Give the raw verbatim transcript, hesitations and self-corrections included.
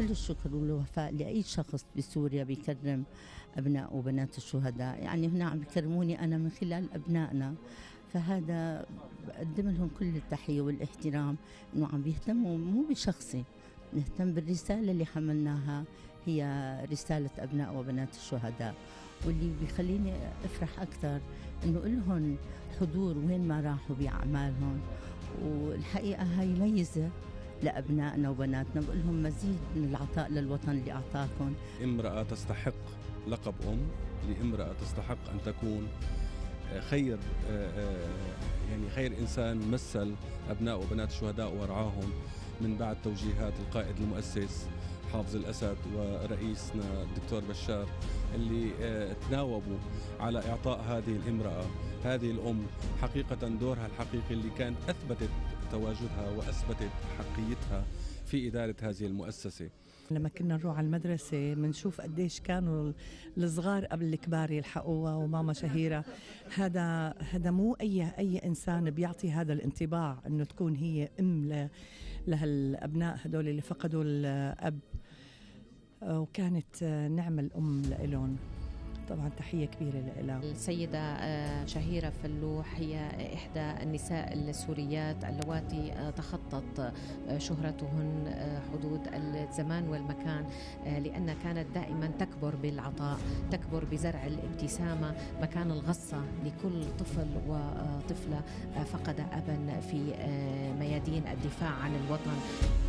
كل الشكر والوفاء لأي شخص بسوريا بيكرم أبناء وبنات الشهداء. يعني هنا عم بيكرموني أنا من خلال أبنائنا، فهذا بقدم لهم كل التحية والاحترام، إنه عم بيهتموا مو بشخصي، نهتم بالرسالة اللي حملناها، هي رسالة أبناء وبنات الشهداء. واللي بيخليني أفرح أكثر إنه إلهم حضور وين ما راحوا بأعمالهم، والحقيقة هاي ميزة لأبنائنا وبناتنا، بقول لهم مزيد من العطاء للوطن اللي أعطاكم. امرأة تستحق لقب أم، لامرأة تستحق أن تكون خير يعني خير إنسان مثل أبناء وبنات الشهداء ورعاهم من بعد توجيهات القائد المؤسس حافظ الأسد ورئيسنا الدكتور بشار، اللي تناوبوا على إعطاء هذه الامرأة هذه الأم حقيقة دورها الحقيقي اللي كان أثبتت تواجدها وأثبتت حقيتها في إدارة هذه المؤسسة. لما كنا نروح على المدرسة بنشوف قديش كانوا الصغار قبل الكبار يلحقوها وماما شهيرة. هذا هذا مو أي أي إنسان بيعطي هذا الانطباع إنه تكون هي أم لهالأبناء هدول اللي فقدوا الأب، وكانت نعمة الأم لإلهم. طبعا تحية كبيرة لها. السيدة شهيرة فلوح هي إحدى النساء السوريات اللواتي تخطت شهرتهن حدود الزمان والمكان، لأن كانت دائما تكبر بالعطاء، تكبر بزرع الابتسامة مكان الغصة لكل طفل وطفلة فقد أبا في ميادين الدفاع عن الوطن.